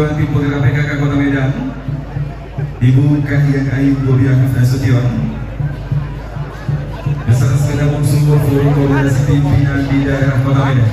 Ketua Tim Penggerak PKK Kota Medan, Ibu Kahiyang Ayu Bobi Afif Nasution, beserta sepeda bungsu Forum Koordinasi Pimpinan di daerah Kota Medan.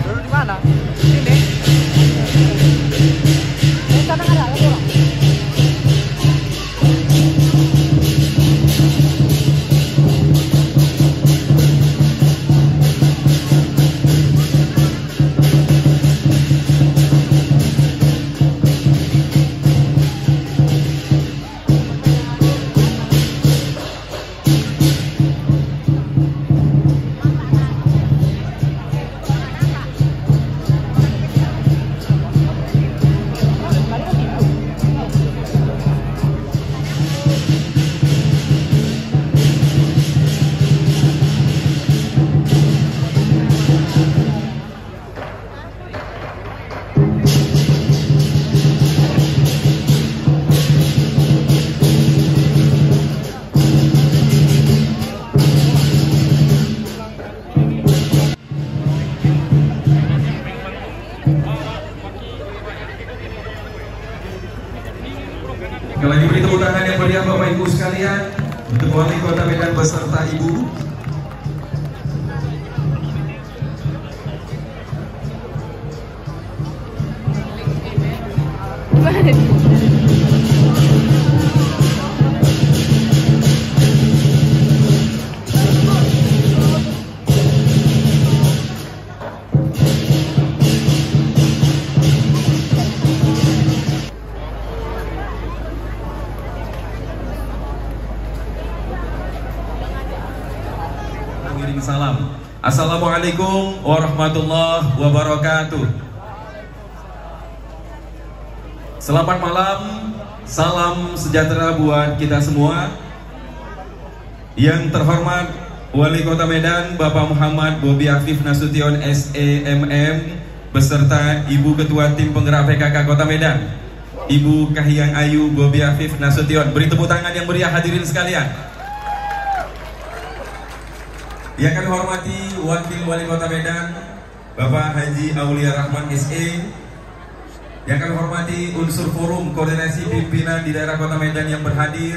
Sekali lagi beri tepuk tangan yang meriah Bapak Ibu sekalian untuk Wali Kota Medan beserta Ibu. Mengirim salam. Assalamualaikum warahmatullahi wabarakatuh. Selamat malam, salam sejahtera buat kita semua. Yang terhormat Wali Kota Medan Bapak Muhammad Bobi Afif Nasution SEMM beserta Ibu Ketua Tim Penggerak PKK Kota Medan, Ibu Kahiyang Ayu Bobi Afif Nasution. Beri tepuk tangan yang meriah hadirin sekalian. Yang kami hormati Wakil Wali Kota Medan Bapak Haji Aulia Rahman SE. Yang kami hormati unsur Forum Koordinasi Pimpinan di daerah Kota Medan yang berhadir.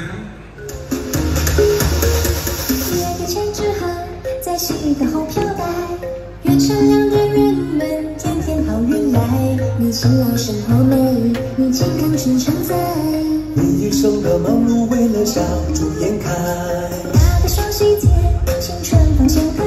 青春放前